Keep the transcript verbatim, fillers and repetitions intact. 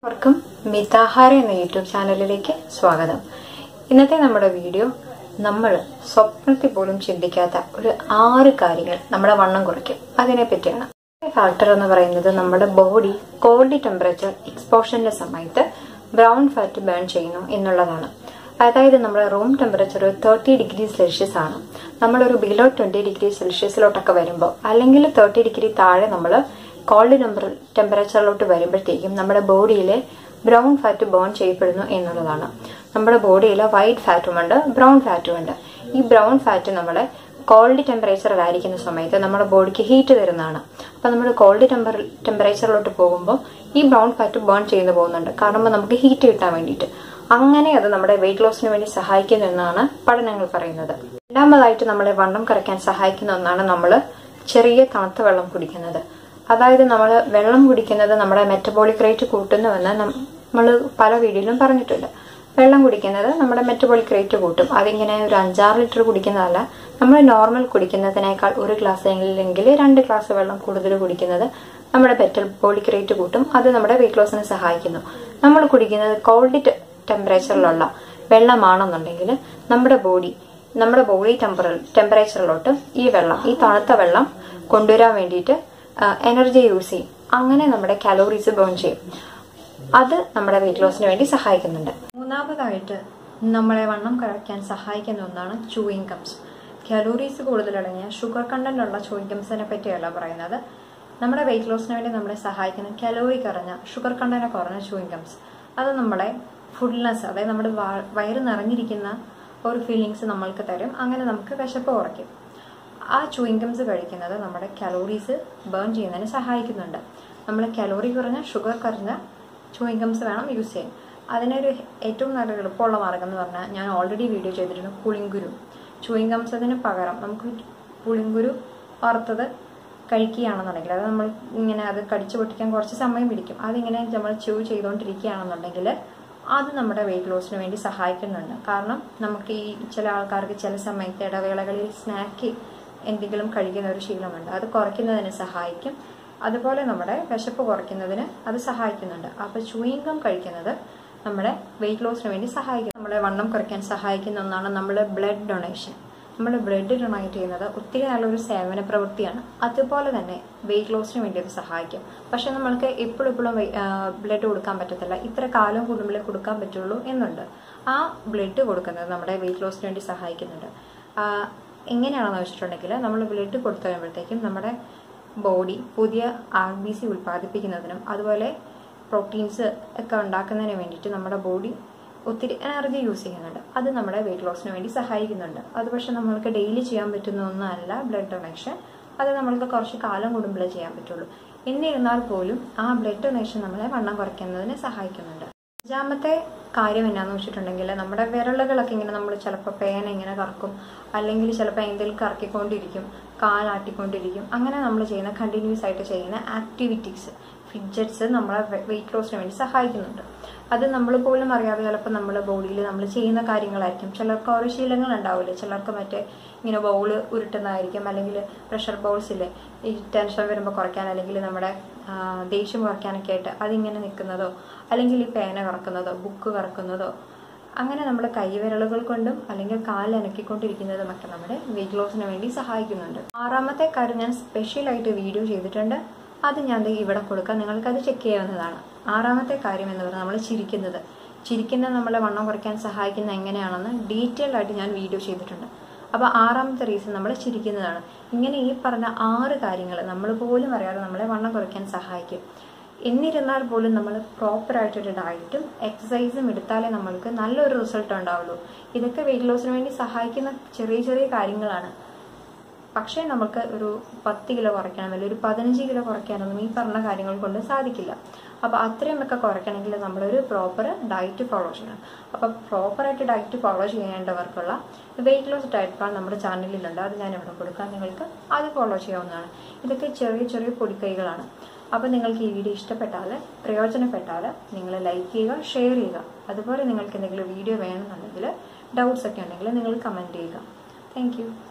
എല്ലാവർക്കും മിതാഹാര എന്ന യൂട്യൂബ് ചാനലിലേക്ക് സ്വാഗതം. ഇന്നത്തെ നമ്മുടെ വീഡിയോ നമ്മൾ സ്വപ്നത്തിൽ പോലും ചിന്തിക്കാത്ത ഒരു ആറ് കാര്യങ്ങൾ നമ്മുടെ വണ്ണം കുറയ്ക്കും അതിനെ പറ്റിയാണ്. ഫാക്ടർ എന്ന് പറയുന്നത് നമ്മുടെ ബോഡി കോൾഡ് ടെമ്പറേച്ചർ എക്സ്പോഷറിന്റെ സമയത്ത് ബ്രൗൺ ഫാറ്റ് ബേൺ ചെയ്യുന്നു എന്നുള്ളതാണ്. അതായത് നമ്മുടെ room temperature thirty degree Celsius ആണ്. നമ്മളൊരു ബിലോ ട്വന്റി ഡിഗ്രി സെൽഷ്യസിലോട്ടൊക്കെ വരുമ്പോൾ അല്ലെങ്കിൽ തേർട്ടി ഡിഗ്രി താഴെ നമ്മൾ കോൾഡ് ടെമ്പറേച്ചറിലോട്ട് വരുമ്പോഴത്തേക്കും നമ്മുടെ ബോഡിയിലെ ബ്രൗൺ ഫാറ്റ് ബേൺ ചെയ്യപ്പെടുന്നു എന്നുള്ളതാണ്. നമ്മുടെ ബോഡിയിൽ വൈറ്റ് ഫാറ്റും ഉണ്ട്, ബ്രൗൺ ഫാറ്റും ഉണ്ട്. ഈ ബ്രൗൺ ഫാറ്റ് നമ്മുടെ കോൾഡ് ടെമ്പറേച്ചറിലായിരിക്കുന്ന സമയത്ത് നമ്മുടെ ബോഡിക്ക് ഹീറ്റ് തരുന്നതാണ്. അപ്പൊ നമ്മൾ കോൾഡ് ടെമ്പർ ടെമ്പറേച്ചറിലോട്ട് പോകുമ്പോൾ ഈ ബ്രൗൺ ഫാറ്റ് ബേൺ ചെയ്തു പോകുന്നുണ്ട്, കാരണം നമുക്ക് ഹീറ്റ് കിട്ടാൻ വേണ്ടിയിട്ട്. അങ്ങനെ അത് നമ്മുടെ വെയിറ്റ് ലോസിന് വേണ്ടി സഹായിക്കുന്നു എന്നാണ് പഠനങ്ങൾ പറയുന്നത്. രണ്ടാമതായിട്ട് നമ്മളെ വണ്ണം കുറയ്ക്കാൻ സഹായിക്കുന്ന ഒന്നാണ് നമ്മൾ ചെറിയ തണുത്ത വെള്ളം കുടിക്കുന്നത്. അതായത് നമ്മൾ വെള്ളം കുടിക്കുന്നത് നമ്മുടെ മെറ്റബോളിക് റേറ്റ് കൂട്ടുന്നുവെന്ന് നമ്മൾ പല വീഡിയോയിലും പറഞ്ഞിട്ടുണ്ട്. വെള്ളം കുടിക്കുന്നത് നമ്മുടെ മെറ്റബോളിക് റേറ്റ് കൂട്ടും. അതിങ്ങനെ ഒരു അഞ്ചാറ് ലിറ്റർ കുടിക്കുന്നതല്ല, നമ്മൾ നോർമൽ കുടിക്കുന്നതിനേക്കാൾ ഒരു ഗ്ലാസ് അല്ലെങ്കിൽ രണ്ട് ഗ്ലാസ് വെള്ളം കൂടുതൽ കുടിക്കുന്നത് നമ്മുടെ മെറ്റബോളിക് റേറ്റ് കൂട്ടും. അത് നമ്മുടെ വെയിറ്റ് ലോസിനെ സഹായിക്കുന്നു. നമ്മൾ കുടിക്കുന്നത് കോൾഡ് ടെമ്പറേച്ചറിലുള്ള വെള്ളമാണെന്നുണ്ടെങ്കിൽ നമ്മുടെ ബോഡി നമ്മുടെ ബോഡി ടെമ്പറ ടെമ്പറേച്ചറിലോട്ട് ഈ വെള്ളം ഈ തണുത്ത വെള്ളം കൊണ്ടുവരാൻ വേണ്ടിയിട്ട് എനർജി യൂസ് ചെയ്യും. അങ്ങനെ നമ്മുടെ കാലോറീസ് ബേൺ ചെയ്യും. അത് നമ്മുടെ വെയിറ്റ് ലോസിന് വേണ്ടി സഹായിക്കുന്നുണ്ട്. മൂന്നാമതായിട്ട് നമ്മളെ വണ്ണം കുറയ്ക്കാൻ സഹായിക്കുന്ന ഒന്നാണ് ചൂയിങ് ഗംസ്. കാലോറീസ് കൂടുതലടങ്ങിയ ഷുഗർ കണ്ടന്റ് ഉള്ള ചൂയിങ് ഗംസിനെ പറ്റിയല്ല പറയുന്നത്. നമ്മുടെ വെയിറ്റ് ലോസിന് വേണ്ടി നമ്മളെ സഹായിക്കുന്ന കലോറി കുറഞ്ഞ ഷുഗർ കണ്ടന്റ് കുറഞ്ഞ ചൂയിങ് ഗംസ്. അത് നമ്മളെ ഫുൾനെസ്, അതായത് നമ്മുടെ വയറ് നിറഞ്ഞിരിക്കുന്ന ഒരു ഫീലിങ്സ് നമ്മൾക്ക് തരും. അങ്ങനെ നമുക്ക് വിശപ്പ് കുറയ്ക്കും. ആ ചൂയിങ് ഗംസ് കഴിക്കുന്നത് നമ്മുടെ കലോറീസ് ബേൺ ചെയ്യുന്നതിന് സഹായിക്കുന്നുണ്ട്. നമ്മൾ കലോറി കുറഞ്ഞ ഷുഗർ കുറഞ്ഞ ചൂയിങ് ഗംസ് വേണം യൂസ് ചെയ്യാൻ. അതിനൊരു ഏറ്റവും നല്ല എളുപ്പമുള്ള മാർഗം എന്ന് പറഞ്ഞാൽ ഞാൻ ഓൾറെഡി വീഡിയോ ചെയ്തിട്ടുണ്ട്, പുളിങ്കുരു. ചൂയിങ് ഗംസതിന് പകരം നമുക്ക് പുളിങ്കുരു വറുത്തത് കഴിക്കുകയാണെന്നുണ്ടെങ്കിൽ, അത് നമ്മൾ ഇങ്ങനെ അത് കടിച്ചു പൊട്ടിക്കാൻ കുറച്ച് സമയം പിടിക്കും. അതിങ്ങനെ നമ്മൾ ച്യൂ ചെയ്തുകൊണ്ടിരിക്കുകയാണെന്നുണ്ടെങ്കിൽ അത് നമ്മുടെ വെയിറ്റ് ലോസിന് വേണ്ടി സഹായിക്കുന്നുണ്ട്. കാരണം നമുക്ക് ഈ ചില ആൾക്കാർക്ക് ചില സമയത്ത് ഇടവേളകളിൽ സ്നാക്ക് എന്തെങ്കിലും കഴിക്കുന്ന ഒരു ശീലമുണ്ട്. അത് കുറയ്ക്കുന്നതിന് സഹായിക്കും. അതുപോലെ നമ്മുടെ വിശപ്പ് കുറയ്ക്കുന്നതിന് അത് സഹായിക്കുന്നുണ്ട്. അപ്പൊ ചൂയിങ് ഗം കഴിക്കുന്നത് നമ്മുടെ വെയിറ്റ് ലോസിന് വേണ്ടി സഹായിക്കും. നമ്മളെ വണ്ണം കുറയ്ക്കാൻ സഹായിക്കുന്ന ഒന്നാണ് നമ്മൾ ബ്ലഡ് ഡൊണേഷൻ. നമ്മൾ ബ്ലഡ് ഡൊണേറ്റ് ചെയ്യുന്നത് ഒത്തിരി നല്ലൊരു സേവന പ്രവൃത്തിയാണ്. അതുപോലെ തന്നെ വെയിറ്റ് ലോസിന് വേണ്ടി അത് സഹായിക്കും. പക്ഷെ നമ്മൾക്ക് എപ്പോഴും എപ്പോഴും ബ്ലഡ് കൊടുക്കാൻ പറ്റത്തില്ല, ഇത്ര കാലം കൂടുമ്പോഴേ കൊടുക്കാൻ പറ്റുള്ളൂ എന്നുണ്ട്. ആ ബ്ലഡ് കൊടുക്കുന്നത് നമ്മുടെ വെയിറ്റ് ലോസിന് വേണ്ടി സഹായിക്കുന്നുണ്ട്. എങ്ങനെയാണെന്ന് വെച്ചിട്ടുണ്ടെങ്കിൽ നമ്മൾ ബ്ലഡ് കൊടുത്തു കഴിയുമ്പോഴത്തേക്കും നമ്മുടെ ബോഡി പുതിയ ആർ ബി സി ഉൽപ്പാദിപ്പിക്കുന്നതിനും അതുപോലെ പ്രോട്ടീൻസ് ഒക്കെ ഉണ്ടാക്കുന്നതിന് വേണ്ടിയിട്ട് നമ്മുടെ ബോഡി ഒത്തിരി എനർജി യൂസ് ചെയ്യുന്നുണ്ട്. അത് നമ്മുടെ വെയിറ്റ് ലോസിന് വേണ്ടി സഹായിക്കുന്നുണ്ട്. അത് പക്ഷെ നമ്മൾക്ക് ഡെയിലി ചെയ്യാൻ പറ്റുന്ന ഒന്നല്ല ബ്ലഡ് ഡൊണേഷൻ. അത് നമ്മൾക്ക് കുറച്ച് കാലം കൂടുമ്പോഴേ ചെയ്യാൻ പറ്റുള്ളൂ. എന്നിരുന്നാൽ പോലും ആ ബ്ലഡ് ഡൊണേഷൻ നമ്മളെ വണ്ണം കുറയ്ക്കുന്നതിന് സഹായിക്കുന്നുണ്ട്. അഞ്ചാമത്തെ കാര്യം എന്നാന്ന് വെച്ചിട്ടുണ്ടെങ്കിൽ നമ്മുടെ വിരലുകളൊക്കെ ഇങ്ങനെ നമ്മൾ ചിലപ്പോൾ പേന ഇങ്ങനെ കറക്കും, അല്ലെങ്കിൽ ചിലപ്പോൾ എന്തെങ്കിലും കറക്കിക്കൊണ്ടിരിക്കും, കാലാട്ടിക്കൊണ്ടിരിക്കും. അങ്ങനെ നമ്മൾ ചെയ്യുന്ന കണ്ടിന്യൂസ് ആയിട്ട് ചെയ്യുന്ന ആക്ടിവിറ്റീസ്, ഫിഡ്ജറ്റ്സ് നമ്മളെ വെയിറ്റ് ലോസിന് വേണ്ടി സഹായിക്കുന്നുണ്ട്. അത് നമ്മൾ പോലും അറിയാതെ ചിലപ്പോൾ നമ്മുടെ ബോഡിയിൽ നമ്മൾ ചെയ്യുന്ന കാര്യങ്ങളായിരിക്കും. ചിലർക്ക് ഓരോ ശീലങ്ങൾ ഉണ്ടാവില്ലേ. ചിലർക്ക് മറ്റേ ഇങ്ങനെ ബൗള് ഉരുട്ടുന്നതായിരിക്കും, അല്ലെങ്കിൽ പ്രഷർ ബൗൾസില്ലേ ഈ ടെൻഷൻ വരുമ്പോൾ കുറയ്ക്കാൻ, അല്ലെങ്കിൽ നമ്മുടെ ദേഷ്യം കുറയ്ക്കാനൊക്കെ ആയിട്ട് അതിങ്ങനെ നിൽക്കുന്നതോ, അല്ലെങ്കിൽ ഈ പേന കറക്കുന്നതോ ബുക്ക് കറക്കുന്നതോ, അങ്ങനെ നമ്മുടെ കൈവിരലുകൾ കൊണ്ടും അല്ലെങ്കിൽ കാലിൽ അനക്കിക്കൊണ്ടിരിക്കുന്നതുമൊക്കെ നമ്മുടെ വെയിറ്റ് ലോസിന് വേണ്ടി സഹായിക്കുന്നുണ്ട്. ആറാമത്തെ കാര്യം ഞാൻ സ്പെഷ്യലായിട്ട് വീഡിയോ ചെയ്തിട്ടുണ്ട്. അത് ഞാൻ ഇവിടെ കൊടുക്കാം, നിങ്ങൾക്കത് ചെക്ക് ചെയ്യാവുന്നതാണ്. ആറാമത്തെ കാര്യം എന്ന് പറഞ്ഞാൽ നമ്മൾ ചിരിക്കുന്നത്. ചിരിക്കുന്നത് നമ്മളെ വണ്ണം കുറയ്ക്കാൻ സഹായിക്കുന്ന എങ്ങനെയാണെന്ന് ഡീറ്റെയിൽ ആയിട്ട് ഞാൻ വീഡിയോ ചെയ്തിട്ടുണ്ട്. അപ്പോൾ ആറാമത്തെ റീസൺ നമ്മൾ ചിരിക്കുന്നതാണ്. ഇങ്ങനെ ഈ പറഞ്ഞ ആറ് കാര്യങ്ങൾ നമ്മൾ പോലും അറിയാതെ നമ്മളെ വണ്ണം കുറയ്ക്കാൻ സഹായിക്കും. എന്നിരുന്നാൽ പോലും നമ്മൾ പ്രോപ്പറായിട്ടൊരു ഡയറ്റും എക്സസൈസും എടുത്താലേ നമ്മൾക്ക് നല്ലൊരു റിസൾട്ട് ഉണ്ടാവുള്ളൂ. ഇതൊക്കെ വെയിറ്റ് ലോസിന് വേണ്ടി സഹായിക്കുന്ന ചെറിയ ചെറിയ കാര്യങ്ങളാണ്. പക്ഷേ നമുക്ക് ഒരു പത്ത് കിലോ കുറയ്ക്കണം, അല്ലെങ്കിൽ ഒരു പതിനഞ്ച് കിലോ കുറയ്ക്കാനൊന്നും ഈ പറഞ്ഞ കാര്യങ്ങൾ കൊണ്ട് സാധിക്കില്ല. അപ്പോൾ അത്രയുമൊക്കെ കുറയ്ക്കണമെങ്കിൽ നമ്മളൊരു പ്രോപ്പർ ഡയറ്റ് ഫോളോ ചെയ്യണം. അപ്പോൾ പ്രോപ്പറായിട്ട് ഡയറ്റ് ഫോളോ ചെയ്യേണ്ടവർക്കുള്ള വെയിറ്റ് ലോസ് ഡയറ്റ് പ്ലാൻ നമ്മുടെ ചാനലിലുണ്ട്. അത് ഞാൻ ഇവിടെ കൊടുക്കാം, നിങ്ങൾക്ക് അത് ഫോളോ ചെയ്യാവുന്നതാണ്. ഇതൊക്കെ ചെറിയ ചെറിയ പൊടിക്കൈകളാണ്. അപ്പോൾ നിങ്ങൾക്ക് ഈ വീഡിയോ ഇഷ്ടപ്പെട്ടാൽ, പ്രയോജനപ്പെട്ടാൽ നിങ്ങൾ ലൈക്ക് ചെയ്യുക, ഷെയർ ചെയ്യുക. അതുപോലെ നിങ്ങൾക്ക് എന്തെങ്കിലും വീഡിയോ വേണമെന്നുണ്ടെങ്കിൽ, ഡൗട്ട്സ് ഒക്കെ ഉണ്ടെങ്കിൽ നിങ്ങൾ കമൻറ്റ് ചെയ്യുക. Thank U.